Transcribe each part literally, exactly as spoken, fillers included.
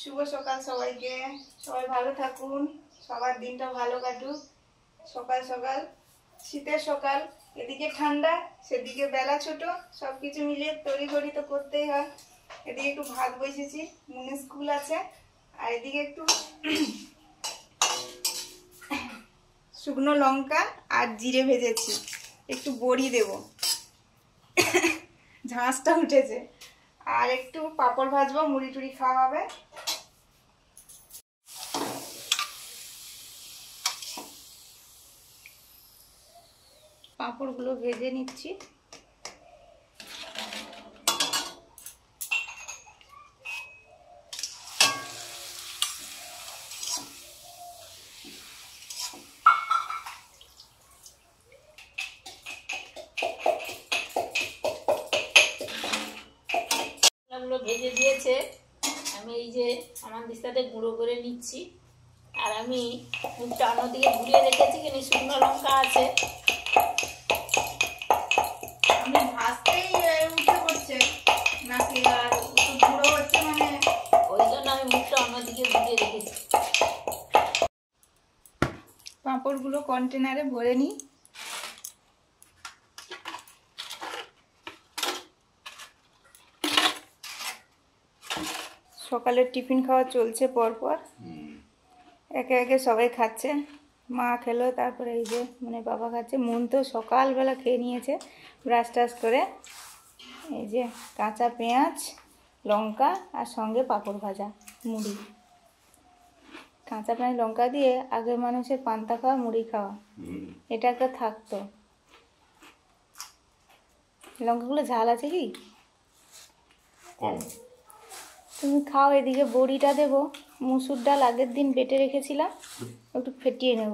শুভ সকাল সবাইকে। সবাই ভালো থাকুন, সবার দিনটা ভালো কাটুক। সকাল সকাল শীতের সকাল, এদিকে ঠান্ডা সেদিকে বেলা ছোট, সবকিছু মিলিয়ে তড়িঘড়ি তো করতেই হয়। এদিকে একটু ভাত বসেছি, মুনে স্কুল আছে, আর এদিকে একটু শুকনো লঙ্কা আর জিরে ভেজেছি, একটু বড়ি দেব, ঝাঁসটা উঠেছে, আর একটু পাঁপড় ভাজবো, মুড়ি টুড়ি খাওয়া হবে। পাঁপড়গুলো ভেজে নিচ্ছি। ভেজে দিয়েছে, আমি এই যে আমার দিস্তাতে গুঁড়ো করে নিচ্ছি। আর আমি মুখটা অন্যদিকে ঘুরিয়ে রেখেছি, কিন্তু শুকনো লঙ্কা আছে। আমি ভাজতেই উঠে পড়ছে নাকি, আর একটু গুঁড়ো হচ্ছে, মানে ওই জন্য আমি মুখটা অন্যদিকে ঘুরিয়ে রেখেছি। পাঁপড়গুলো কন্টেনারে ভরে নিই। সকালের টিফিন খাওয়া চলছে পরপর, একে একে সবাই খাচ্ছে। মা খেলো, তারপরে এই যে মানে বাবা খাচ্ছে। মন তো সকালবেলা খেয়ে নিয়েছে ব্রাশ টাশ করে। এই যে কাঁচা পেঁয়াজ, লঙ্কা আর সঙ্গে পাঁপড় ভাজা, মুড়ি। কাঁচা পেঁয়াজ লঙ্কা দিয়ে আগে মানুষের পান্তা খাওয়া, মুড়ি খাওয়া, এটা একটা থাকতো। লঙ্কাগুলো ঝাল আছে কি কম? তুমি খাও। এদিকে বড়িটা দেবো, মুসুর ডাল আগের দিন বেটে রেখেছিলাম, একটু ফেটিয়ে নেব।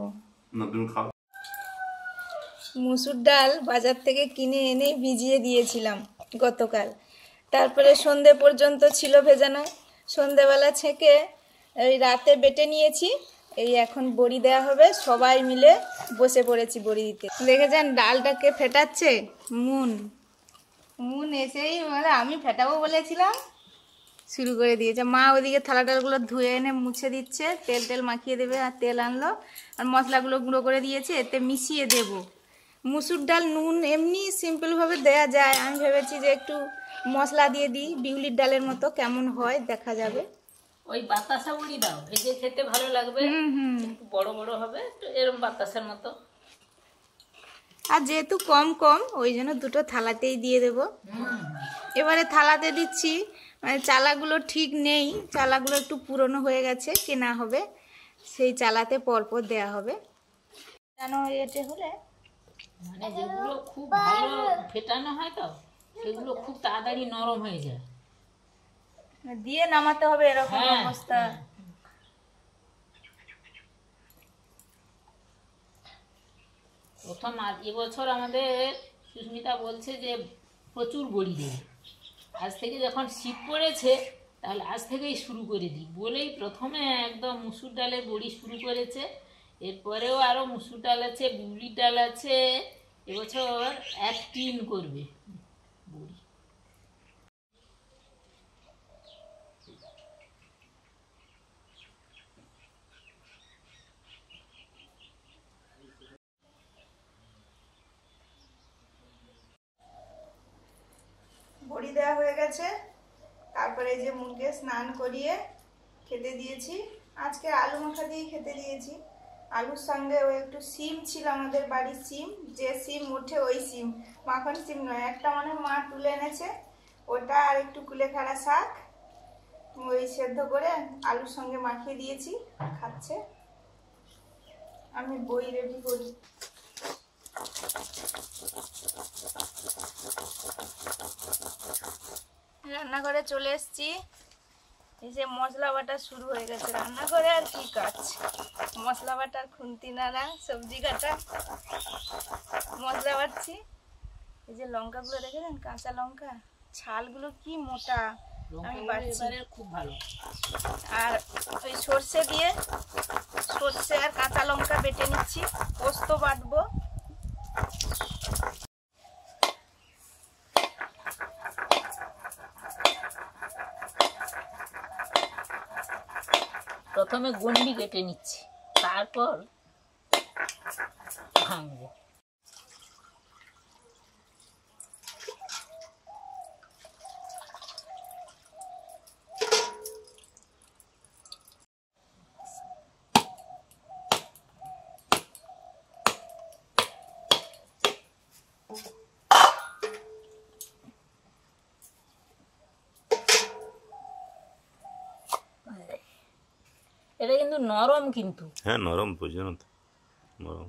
মুসুর ডাল বাজার থেকে কিনে এনে ভিজিয়ে দিয়েছিলাম গতকাল, তারপরে সন্ধে পর্যন্ত ছিল ভেজানো। সন্ধেবেলা ছেঁকে ওই রাতে বেটে নিয়েছি। এই এখন বড়ি দেওয়া হবে, সবাই মিলে বসে পড়েছি বড়ি দিতে। দেখেছেন ডালটাকে ফেটাচ্ছে মুন মুন এসেই, মানে আমি ফেটাবো বলেছিলাম, শুরু করে দিয়েছে। মা ওইদিকে থালা টালগুলো ধুয়ে এনে মুছে দিচ্ছে, তেল টেল মাখিয়ে দেবে। আর তেল আনলো, আর মশলাগুলো গুঁড়ো করে দিয়েছে, এতে মিশিয়ে দেব। মুসুর ডাল নুন এমনি সিম্পলভাবে দেয়া যায়, আমি ভেবেছি যে একটু মশলা দিয়ে দিই, বিউলির ডালের মতো কেমন হয় দেখা যাবে। ওই বাতাসা বড়ি দাও, ভেজে খেতে ভালো লাগবে, একটু বড় বড় হবে, একটু এরকম বাতাসার মতো। আর যেহেতু কম কম, ওই জন্য দুটো থালাতেই দিয়ে দেব। এবারে থালাতে দিচ্ছি, মানে চালাগুলো ঠিক নেই, চালাগুলো একটু পুরনো হয়ে গেছে, কেনা হবে, সেই চালাতে পরপর দেয়া হবে। কেন এতে হলে মানে যেগুলো খুব ভালো ফেটানো হয় তো, সেগুলো খুব তাড়াতাড়ি নরম হয়ে যায়, দিয়ে নামাতে হবে, এরকম অবস্থা। প্রথম এবছর আমাদের সুস্মিতা বলছে যে প্রচুর বড়ি দেবে, আজ থেকে যখন শীত পড়েছে তাহলে আজ থেকেই শুরু করে দিই বলেই প্রথমে একদম মুসুর ডালের বড়ি শুরু করেছে। এরপরেও আরও মুসুর ডাল আছে, বিউলির ডাল আছে, এবছর এক টিন করবে বড়ি। বড়ি দেওয়া হয়ে গেছে, তারপরে এই যে মুনকে স্নান করিয়ে খেতে দিয়েছি। আজকে আলু মাখা দিয়ে খেতে দিয়েছি। আলুর সঙ্গে ওই একটু সিম ছিল আমাদের বাড়ির সিম, যে সিম ওঠে ওই সিম, মাখন সিম নয়, একটা মানে মা তুলে এনেছে ওটা, আর একটু কুলেখাড়া শাক ওই সেদ্ধ করে আলুর সঙ্গে মাখিয়ে দিয়েছি, খাচ্ছে। আমি বই রেডি করি। রান্নাঘরে চলে এসেছি। এই যে মশলা বাটা শুরু হয়ে গেছে রান্নাঘরে, আর কি কাজ, মশলা বাটার খুন্তি নাড়া, সবজি কাটা, মশলা বাটছি। এই যে লঙ্কাগুলো দেখেছেন, কাঁচা লঙ্কা, ছালগুলো কি মোটা, আমি বাটছি খুব ভালো। আর ওই সর্ষে দিয়ে, সর্ষে আর কাঁচা লঙ্কা বেটে নিচ্ছি, পোস্ত বাটবো। প্রথমে গন্ডি কেটে নিচ্ছি, তারপর ভাঙবো। এটা কিন্তু নরম, কিন্তু হ্যাঁ নরম, বুঝো না তো নরম।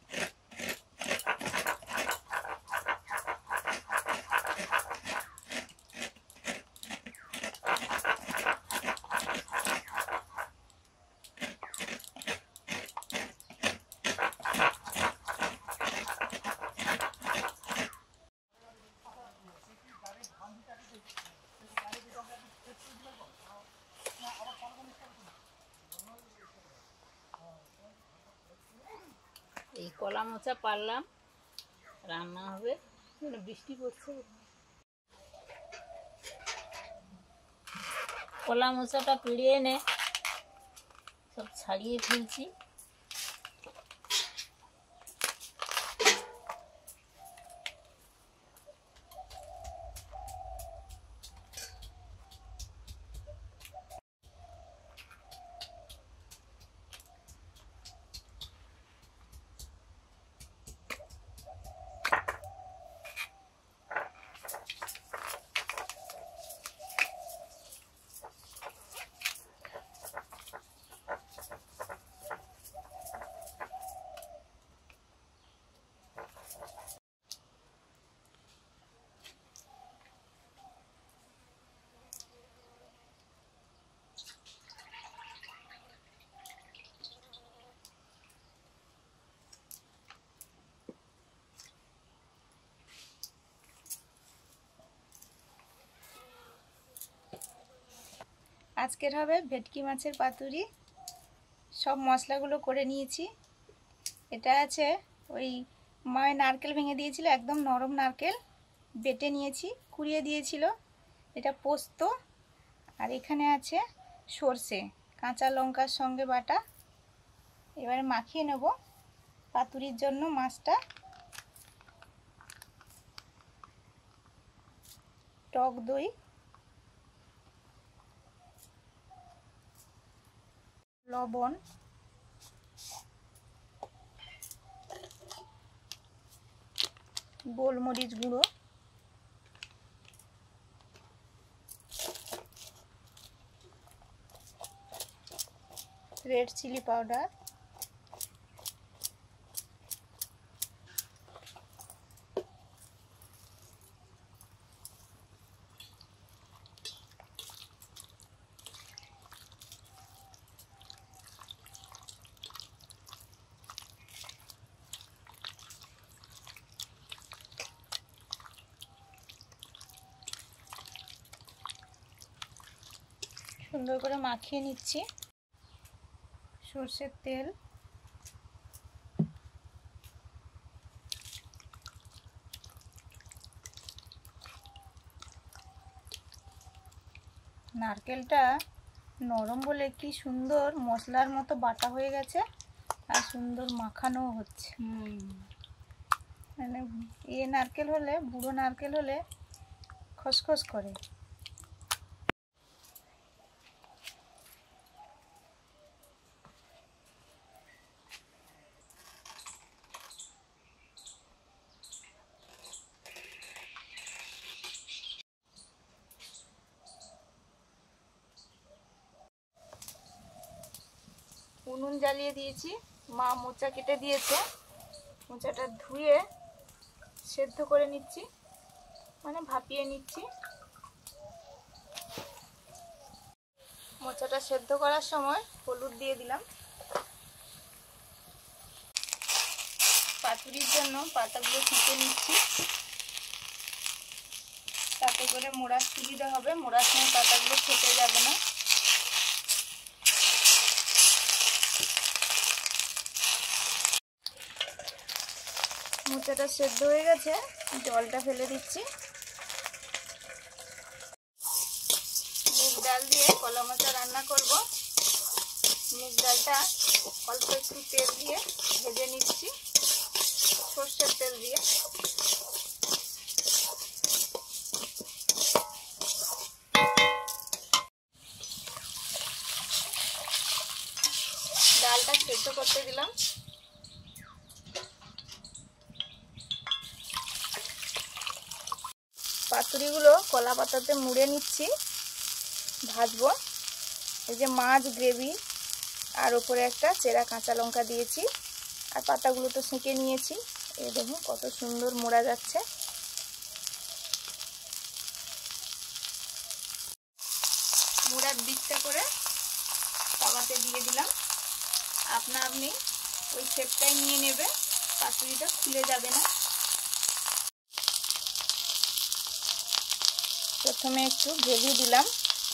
এই কলা মোচা পারলাম, রান্না হবে। বৃষ্টি পড়ছে, কলা মোচাটা পেড়ে এনে সব ছাড়িয়ে ফেলছি। আজকের হবে ভেটকি মাছের পাতুরি। সব মশলাগুলো করে নিয়েছি। এটা আছে ওই মায়ের নারকেল ভেঙে দিয়েছিল, একদম নরম নারকেল বেটে নিয়েছি, কুড়িয়ে দিয়েছিল। এটা পোস্ত, আর এখানে আছে সর্ষে, কাঁচা লঙ্কার সঙ্গে বাটা। এবারে মাখিয়ে নেব পাতুরির জন্য মাছটা। টক দই, লবণ, গোলমরিচ গুঁড়ো, রেড চিলি পাউডার, সুন্দর করে মাখিয়ে নিচ্ছি। সর্ষের তেল, নারকেলটা নরম বলে কি সুন্দর মশলার মতো বাটা হয়ে গেছে, আর সুন্দর মাখানোও হচ্ছে। মানে এ নারকেল হলে, বুড়ো নারকেল হলে খসখস করে। উনুন জ্বালিয়ে দিয়েছি, মা মোচা কেটে দিয়েছে। মোচাটা ধুয়ে সেদ্ধ করে নিচ্ছি, মানে ভাপিয়ে নিচ্ছি। মোচাটা সেদ্ধ করার সময় হলুদ দিয়ে দিলাম। পাতুরির জন্য পাতাগুলো ছেঁচে নিচ্ছি, তাতে করে মোড়ার সুবিধা হবে, মোড়ার সময় পাতাগুলো ফেটে যাবে না। মোচাটা সেদ্ধ হয়ে গেছে, জলটা ফেলে দিচ্ছি। মুগ ডাল দিয়ে কলা মোচা রান্না করব। মুগ ডালটা অল্প একটু তেল দিয়ে ভেজে নিচ্ছি, সর্ষের তেল দিয়ে। ডালটা সেদ্ধ করতে দিলাম। পাতুরিগুলো কলা পাতাতে মুড়ে নিচ্ছি, ভাজবো। এই যে মাছ গ্রেভি, আর উপরে একটা চেরা কাঁচা লঙ্কা দিয়েছি, আর পাতাগুলো তো সেঁকে নিয়েছি। এই দেখুন কত সুন্দর মোড়া যাচ্ছে। মোড়ার দিকটা করে তাওয়াতে দিয়ে দিলাম। আপনা আপনি ওই শেপটাই নিয়ে নেবে, পাতুরিটা খুলে যাবে না। প্রথমে একটু গ্রেভি দিলাম,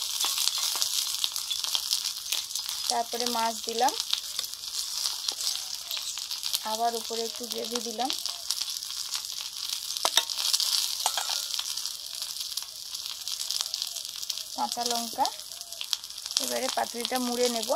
তারপরে মাছ দিলাম, আবার উপরে একটু গ্রেভি দিলাম, কাঁচা লঙ্কা। এবারে পাতুরিটা মুড়ে নেব।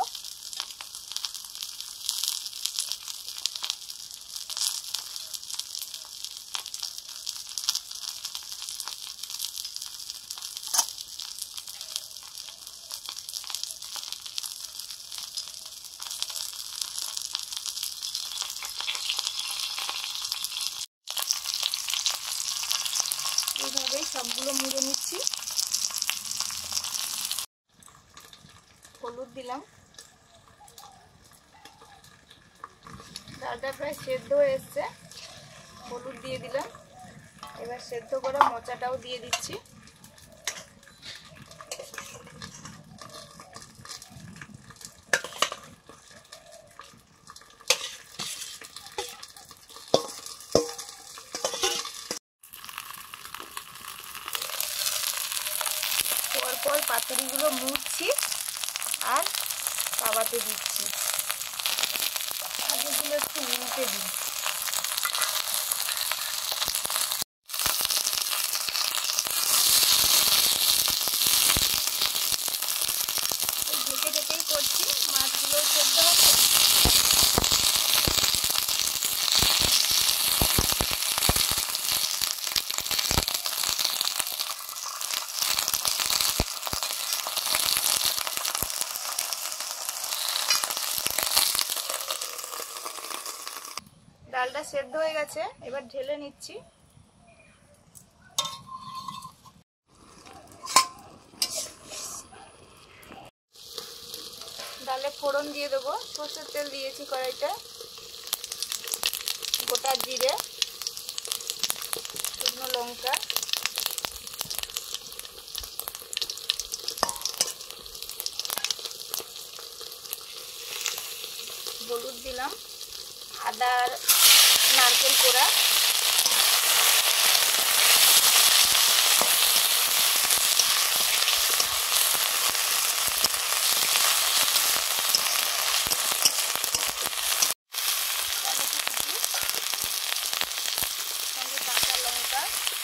এইভাবেই সবগুলো মুড়ে নিচ্ছি। হলুদ দিলাম। ডালটা প্রায় সেদ্ধ হয়ে এসছে, হলুদ দিয়ে দিলাম। এবার সেদ্ধ করা মোচাটাও দিয়ে দিচ্ছি। পরপর পাতুরিগুলো মুড়ছি আর তাওয়াতে দিচ্ছি। আগেগুলো একটু উল্টে দিই। ঢেকে ঢেকেই করছি, মাছগুলো সেদ্ধ হবে। ডালটা সেদ্ধ হয়ে গেছে, এবার ঢেলে নিচ্ছি। ডালে ফোড়ন দিয়ে দেবো। সর্ষের তেল দিয়েছি কড়াইতে, গোটা জিরে, শুকনো লঙ্কা, হলুদ দিলাম, আদা আর নারকেল কোড়া, সঙ্গে কাঁচা লঙ্কা,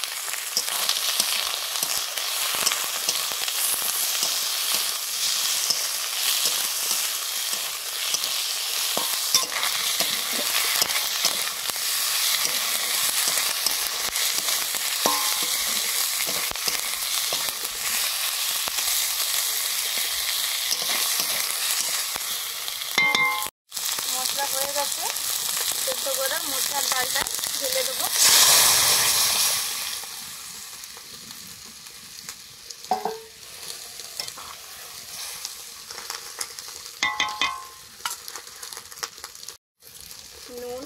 মশলা হয়ে গেছে। সেদ্ধ করা মোচার ডালটা ঢেলে দেবো। নুন,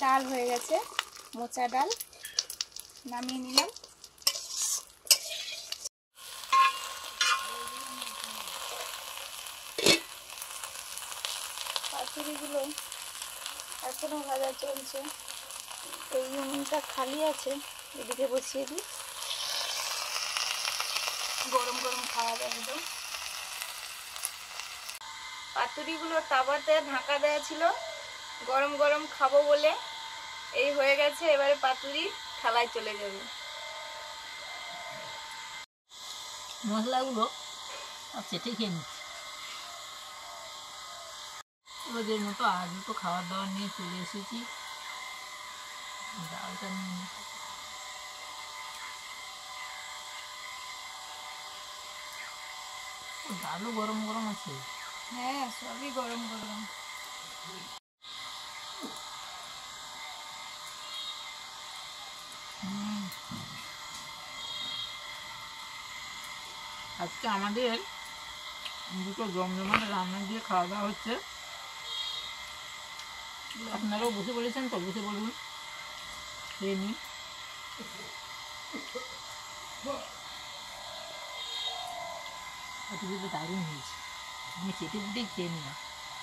ডাল হয়ে গেছে, মোচা ডাল নামিয়ে নিলাম। পাতুরিগুলো এখনো ভাজা চলছে, এই উনুনটা খালি আছে, এদিকে বসিয়ে দিই, গরম গরম খাওয়া যাবে একদম। পাতুরিগুলো তাওয়াতে ঢাকা দেওয়া ছিল, গরম গরম খাবো বলে এই হয়ে গেছে। এবারে পাতুরি থালায় চলে যাবে। মশলাগুলো আর চেটে খেয়ে নিচ্ছি। রোজের মতো আজও তো খাবার দাবার নিয়ে চলে এসেছি, ডালটা নিয়ে নিচ্ছি। ডালও গরম গরম আছে। হ্যাঁ, সবই গরম গরম। আজকে আমাদের দুটো জমজমাট রান্না দিয়ে খাওয়া দাওয়া হচ্ছে। আপনারাও বসে পড়েছেন তো, বসে বলুন, খেয়ে নিন। পাতুরিটা দারুণ হয়েছে, আমি চেটে পুটেই খেয়ে নিলাম।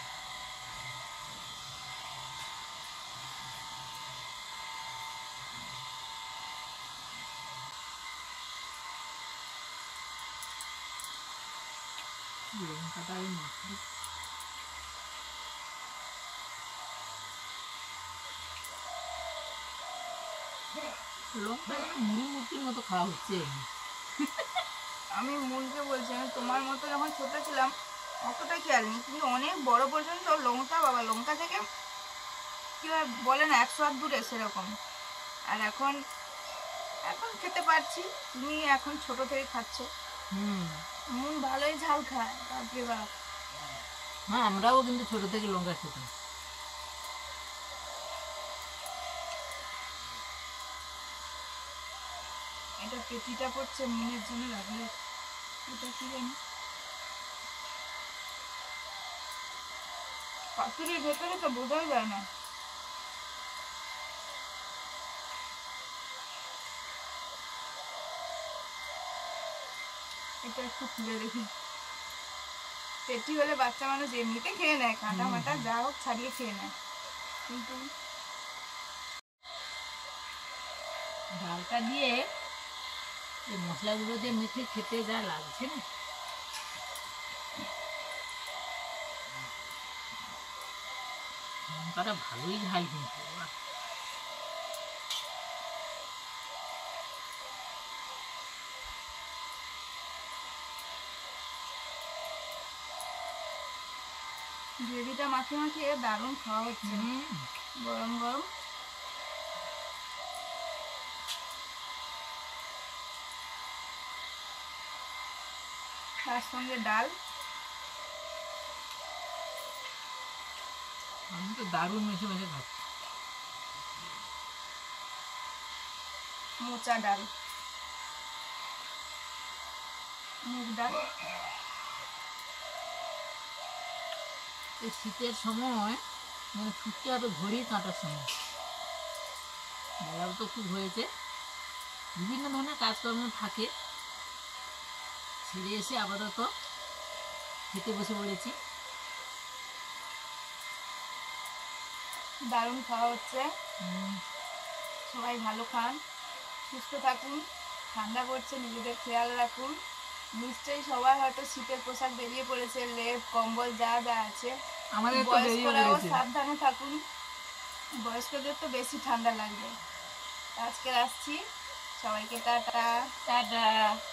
লঙ্কাটা আমি মাখি, লঙ্কা মুড়ি মুড়ির মতো খাওয়া হচ্ছে। আমি মনকে বলছি, আমি তোমার মতো যখন ছোট ছিলাম অতটা খেয়াল নেই, কিন্তু অনেক বড় পর্যন্ত লঙ্কা, বাবা লঙ্কা থেকে কি বলে না একশো হাত দূরে সেরকম। আর এখন এখন খেতে পারছি, তুমি এখন ছোট থেকে খাচ্ছ। হুম, মন ভালোই ঝাল খায়, বাপরে বাপ। হ্যাঁ, আমরাও কিন্তু ছোট থেকে লঙ্কা খেতাম। এটা পেটিটা পড়ছে মনের জন্য লাগলো, এটা কি জানি পাতুরির ভেতরে তো বোঝাই যায় না। এটা একটু খুলে দেখি। পেটি হলে বাচ্চা মানুষ এমনিতে খেয়ে নেয়, কাঁটা মাটা যা হোক ছাড়িয়ে খেয়ে নেয়, কিন্তু ডালটা দিয়ে এই মশলাগুলো দিয়ে মেখে খেতে যা লাগছে না, লঙ্কাটা ভালোই ঝাল কিন্তু। বাহ! গ্রেভিটা মাখিয়ে মাখিয়ে দারুণ খাওয়া হচ্ছে, হুম, গরম গরম। তার সঙ্গে ডাল, আমি তো দারুণ মেখে মেখে খাচ্ছি। মোচা ডাল, মুগ ডাল। এই শীতের সময় মানে ছুটতে হবে ঘড়ির কাঁটার সময়। বেলাও তো খুব হয়েছে, বিভিন্ন ধরনের কাজকর্ম থাকে, ছেড়ে এসে আপাতত খেতে বসে পড়েছি। দারুণ খাওয়া হচ্ছে, হুম, সবাই ভালো খান, সুস্থ থাকুন, ঠান্ডা পড়ছে, নিজেদের খেয়াল রাখুন। নিশ্চয়ই সবার হয়তো শীতের পোশাক বেরিয়ে পড়েছে, লেপ কম্বল যা যা আছে। আমাদের তো বেরিয়ে বয়স্করাও পড়েছে। সাবধানে থাকুন, বয়স্কদের তো বেশি ঠান্ডা লাগবে। আজকে আসছি, সবাইকে টাটা। টাটা।